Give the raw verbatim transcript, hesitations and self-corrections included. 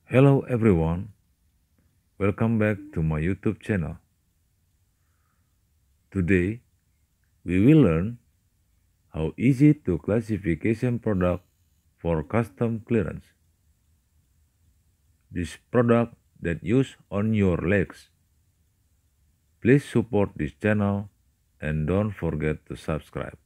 Hello everyone, welcome back to my YouTube channel. Today, we will learn how easy to classification product for custom clearance. This product that use on your legs. Please support this channel and don't forget to subscribe.